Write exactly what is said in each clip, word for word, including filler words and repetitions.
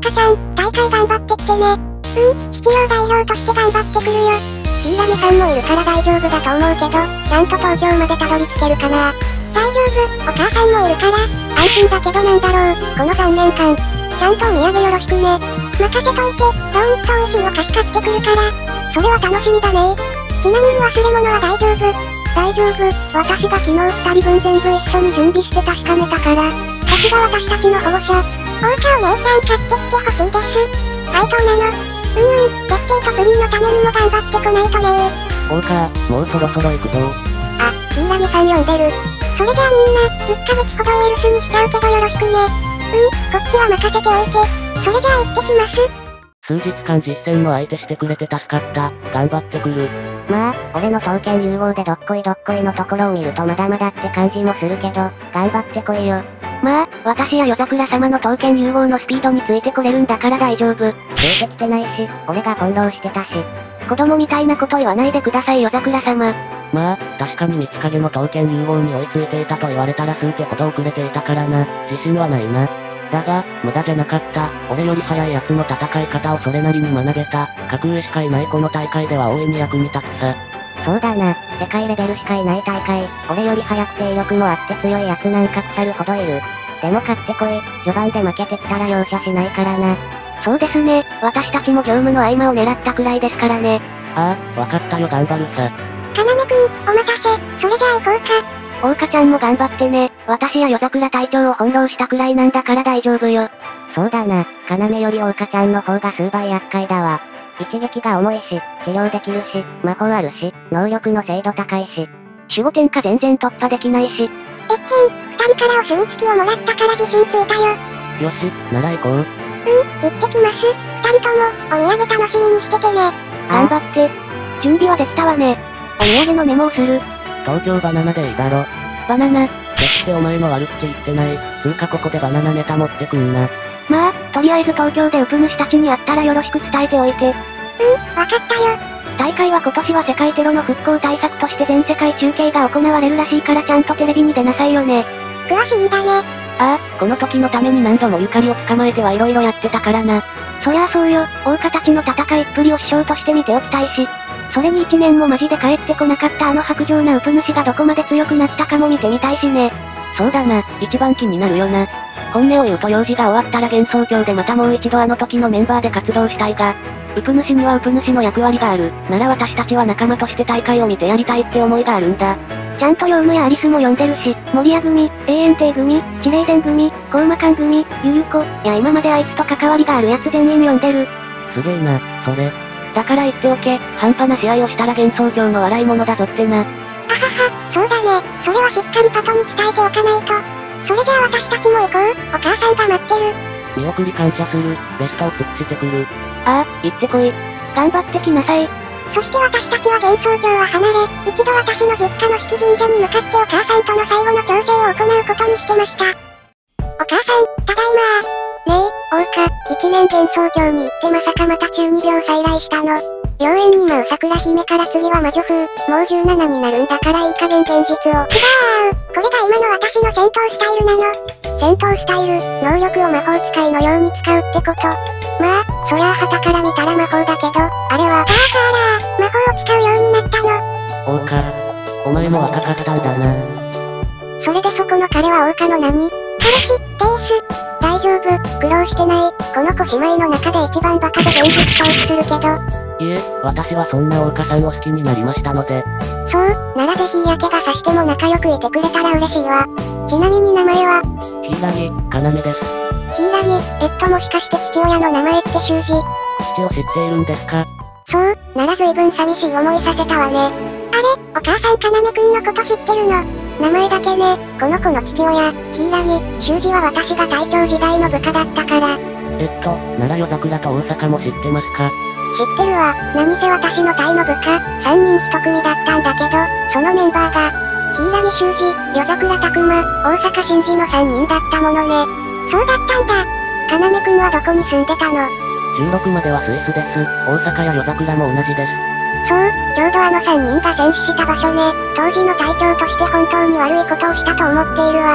岡ちゃん、大会頑張ってきてね。うん、七葉代表として頑張ってくるよ。柊さんもいるから大丈夫だと思うけど、ちゃんと東京までたどり着けるかな。大丈夫、お母さんもいるから、安心だけどなんだろう、このさんねんかん。ちゃんとお土産よろしくね。任せといて、どーんと美味しいお菓子買ってくるから。それは楽しみだね。ちなみに忘れ物は大丈夫。大丈夫、私が昨日ふたりぶん全部一緒に準備して確かめたから。さすが私たちの保護者。大川お姉ちゃん買ってきてほしいです。配当なの。うんうん、月星とプリーのためにも頑張ってこないとねー。 大川、もうそろそろ行くぞ。 あ、柊さん呼んでる。それじゃあみんな、いっかげつほどエールスにしちゃうけどよろしくね。うん、こっちは任せておいて。それじゃあ行ってきます。 数日間実践の相手してくれて助かった。頑張ってくる。 まあ、俺の刀剣融合でどっこいどっこいのところを見るとまだまだって感じもするけど、頑張ってこいよ。 まあ、私や夜桜様の刀剣融合のスピードについてこれるんだから大丈夫。 ついてきてないし、俺が翻弄してたし。 子供みたいなこと言わないでください夜桜様。 まあ、確かに道影の刀剣融合に追いついていたと言われたら数手ほど遅れていたからな。自信はないな。だが、無駄じゃなかった。俺より早い奴の戦い方をそれなりに学べた。格上しかいないこの大会では大いに役に立つさ。 そうだな、世界レベルしかいない大会。俺より早くて威力もあって強い奴なんか腐るほどいる。でも勝ってこい。序盤で負けてきたら容赦しないからな。 そうですね、私たちも業務の合間を狙ったくらいですからね。 ああ、わかったよ頑張るさ。 かなめくん、お待たせ。それじゃあ行こうか。 大花ちゃんも頑張ってね。私や夜桜隊長を翻弄したくらいなんだから大丈夫よ。 そうだな、要より大花ちゃんの方が数倍厄介だわ。一撃が重いし、治療できるし、魔法あるし、能力の精度高いし。 守護天下全然突破できないし。 えっへん、二人からお墨付きをもらったから自信ついたよ。 よし、なら行こう。 うん、行ってきます。二人とも、お土産楽しみにしててね。 頑張って。準備はできたわね。お土産のメモをする。 東京バナナでいいだろ。 バナナ。 決してお前の悪口言ってない。つうかここでバナナネタ持ってくんな。 まあ、とりあえず東京でウプ主たちに会ったらよろしく伝えておいて。 うん、わかったよ。 大会は今年は世界テロの復興対策として全世界中継が行われるらしいからちゃんとテレビに出なさいよね。 詳しいんだね。 ああ、この時のために何度もゆかりを捕まえてはいろいろやってたからな。そりゃあそうよ、大花たちの戦いっぷりを師匠として見ておきたいし。それに一年もマジで帰ってこなかったあの薄情なウプ主がどこまで強くなったかも見てみたいしね。 そうだな、一番気になるよな。本音を言うと用事が終わったら幻想郷でまたもう一度あの時のメンバーで活動したいが、ウプ主にはウプ主の役割がある。なら私たちは仲間として大会を見てやりたいって思いがあるんだ。 ちゃんとヨウムやアリスも呼んでるし、守谷組、永遠帝組、地霊伝組、コウマカン組、ゆゆこ、や今まであいつと関わりがあるやつ全員呼んでる。 すげえな、それ。だから言っておけ、半端な試合をしたら幻想郷の笑い物だぞってな。 あはは、そうだね。それはしっかりパトに伝えておかないと。それじゃあ私たちも行こう。お母さんが待ってる。 見送り感謝する。ベストを尽くしてくる。 ああ、行ってこい。頑張ってきなさい。 そして私たちは幻想郷を離れ、一度私の実家の式神社に向かってお母さんとの最後の調整を行うことにしてました。お母さん、ただいまー。ねえ、大花、一年幻想郷に行ってまさかまた中二病再来したの。妖艶に舞う桜姫から次は魔女風、もうじゅうななになるんだからいい加減現実を。違うこれが今の私の戦闘スタイルなの。戦闘スタイル、能力を魔法使いのように使うってこと。まあ、そりゃあ旗から見たら魔法だけど、あれは、だから魔法を使うようになったの。 大花、お前も若かったんだな。 それでそこの彼は大花の何彼氏、です。大丈夫、苦労してない。この子姉妹の中で一番バカで現実逃避するけど。 いえ、私はそんな大花さんを好きになりましたので。 そう、ならぜひ嫌気がさしても仲良くいてくれたら嬉しいわ。ちなみに名前は柊、かなめです。 柊、えっともしかして父親の名前って修二？ 父を知っているんですか？ そう、なら随分寂しい思いさせたわね。あれ、お母さんかなめくんのこと知ってるの？名前だけね、この子の父親、柊、修二は私が隊長時代の部下だったから。 えっと、なら夜桜と大阪も知ってますか？ 知ってるわ、何せ私の隊の部下、さんにん一組だったんだけど、そのメンバーが、柊修二、夜桜拓磨、大阪真司のさんにんだったものね。そうだったんだ。かなめくんはどこに住んでたの？ じゅうろくまではスイスです。大阪や夜桜も同じです。 そう、ちょうどあのさんにんが戦死した場所ね。当時の隊長として本当に悪いことをしたと思っているわ。 い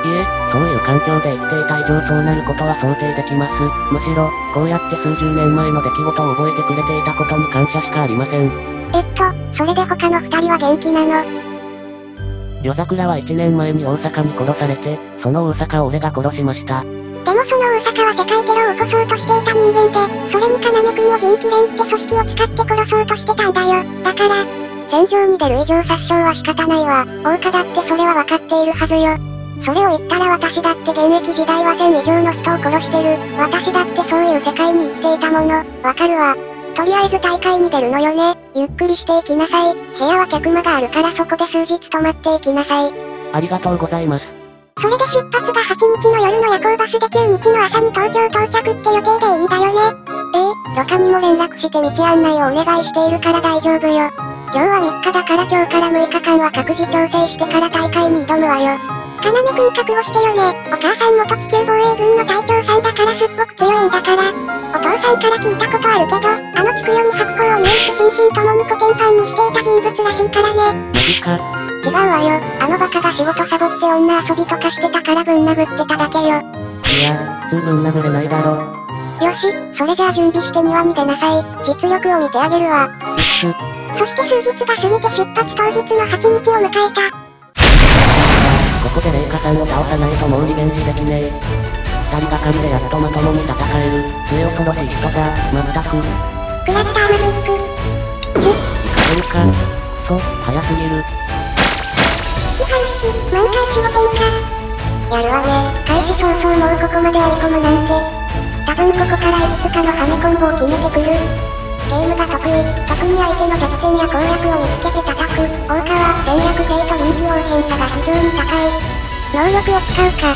いえ、そういう環境で生きていた以上そうなることは想定できます。むしろ、こうやって数十年前の出来事を覚えてくれていたことに感謝しかありません。 えっと、それで他の二人は元気なの？ 夜桜はいちねんまえに大阪に殺されて、その大阪を俺が殺しました。 でもその大阪は世界テロを起こそうとしていた人間で、それに要くんを人気連って組織を使って殺そうとしてたんだよ。だから、戦場に出る以上殺傷は仕方ないわ。大岡だってそれは分かっているはずよ。それを言ったら私だって現役時代はせん以上の人を殺してる。私だってそういう世界に生きていたもの。わかるわ。とりあえず大会に出るのよね。ゆっくりしていきなさい。部屋は客間があるからそこで数日泊まっていきなさい。 ありがとうございます。 それで出発がはちにちの夜の夜行バスでくにちの朝に東京到着って予定でいいんだよね。ええ、ロカにも連絡して道案内をお願いしているから大丈夫よ。今日はみっかだから今日からむいかかんは各自調整してから大会に挑むわよ。かなめくん覚悟してよね。お母さん元地球防衛軍の隊長さんだからすっごく強いんだから。お父さんから聞いたことあるけど、あのつくよみ白鵬を唯一心身ともにコテンパンにしていた人物らしいからね。 マジか。 違うわよ。あのバカが仕事サボって女遊びとかしてたからぶん殴ってただけよ。 いや、普通ぶん殴れないだろ。 よし、それじゃあ準備して庭に出なさい。実力を見てあげるわ。 うっす。 そして数日が過ぎて出発当日のはちにちを迎えた。 ここでレイカさんを倒さないともうリベンジできねえ。二人がかりでやっとまともに戦える。末恐ろしい人だ、まったく。 クラッターマジック。 いかれるか。くそ、早すぎる。 引き半引き、満開しよてんか。やるわね。開始早々もうここまで追い込むなんて。多分ここからいくつかのハメコンボを決めてくる。ゲームが得意、特に相手の弱点や攻略を見つけて叩く。大川、戦略性と臨機応変さが非常に高い。能力を使うか。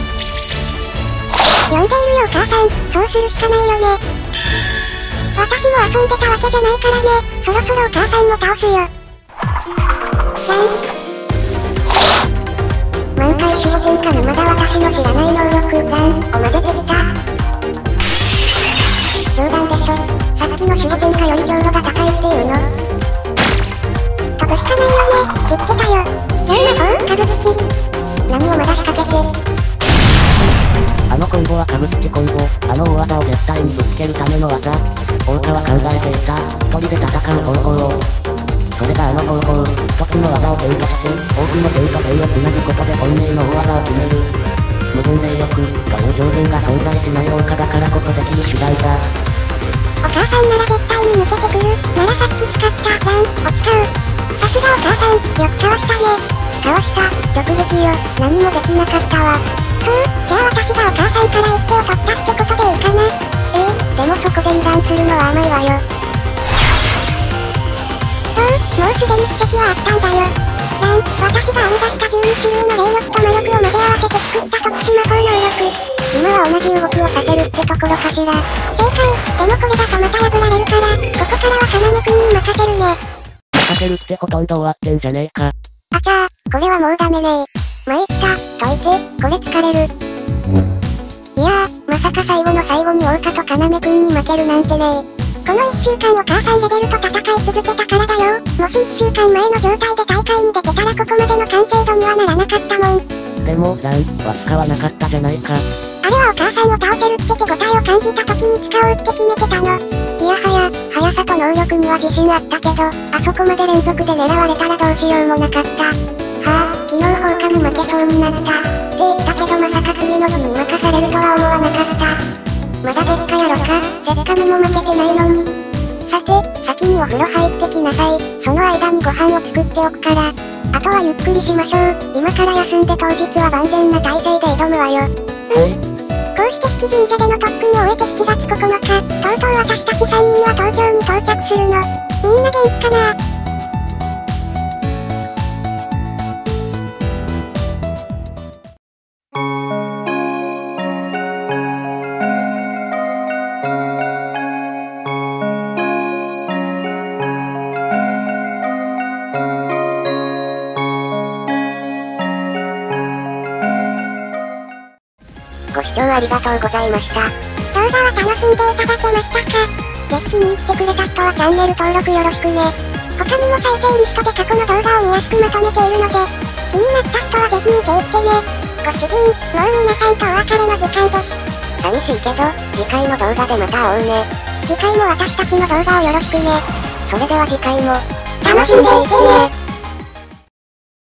呼んでいるよお母さん、そうするしかないよね。私も遊んでたわけじゃないからね、そろそろお母さんも倒すよ。満開守護天下沼田私の知らない能力ランを混ぜてきた。冗談でしょ。さっきの守護天下より強度が高いっていうの。飛ぶしかないよね、知ってたよ。なんだと、かぶつき。何をまだ仕掛けて。 あのコンボはかぶつきコンボ。あの大技を絶対にぶつけるための技。大川は考えていた。一人で戦う方法を。それがあの方法。一つの技を点として、多くの点と点をつなぐことで本命の大技を決める。無分霊力という条件が存在しない大川だからこそできる手段だ。 お母さんなら絶対に抜けてくる。ならさっき使ったランを使う。さすがお母さん、よくかわしたね。かわした、直撃よ。何もできなかったわ。ふぅ、じゃあ私がお母さんから一手を取ったってことでいいかな。ええ、でもそこで油断するのは甘いわよ。そう、もうすでに奇跡はあったんだよ。ラン、私が編み出したじゅうにしゅるいの霊力と魔力を混ぜ合わせて作った特殊魔法能力。今は同じ動きをさせるってところかしら。正解、でもこれだとまた破られるから、ここからはかなめくんに任せるね。 任せるってほとんど終わってんじゃねえか。 あちゃー、これはもうダメねー。参った、といて、これ疲れる。いやー、まさか最後の最後に大岡とかなめくんに負けるなんてねー。このいっしゅうかんお母さんレベルと戦い続けたからだよ。もしいっしゅうかんまえの状態で大会に出てたらここまでの完成度にはならなかったもん。 でも、ラン、輪っかはなかったじゃないか。 あれはお母さんを倒せるって手応えを感じた時に使おうって決めてたの。いやはや、速さと能力には自信あったけど、あそこまで連続で狙われたらどうしようもなかった。はぁ、昨日放課に負けそうになった。って言ったけどまさか次の日に任されるとは思わなかった。まだ別家やろか、せっかくも負けてないのに。さて、先にお風呂入ってきなさい。その間にご飯を作っておくから。あとはゆっくりしましょう。今から休んで当日は万全な体制で挑むわよ。 はい。 こうして式神社での特訓を終えてしちがつここのか、とうとう私たちさんにんは東京に到着するの。みんな元気かな？ご視聴ありがとうございました。動画は楽しんでいただけましたか？ぜひ気に入ってくれた人はチャンネル登録よろしくね。他にも再生リストで過去の動画を見やすくまとめているので、気になった人はぜひ見ていってね。 ご主人、もう皆さんとお別れの時間です。 寂しいけど、次回の動画でまた会おうね。 次回も私たちの動画をよろしくね。 それでは次回も、 楽しんでいってね。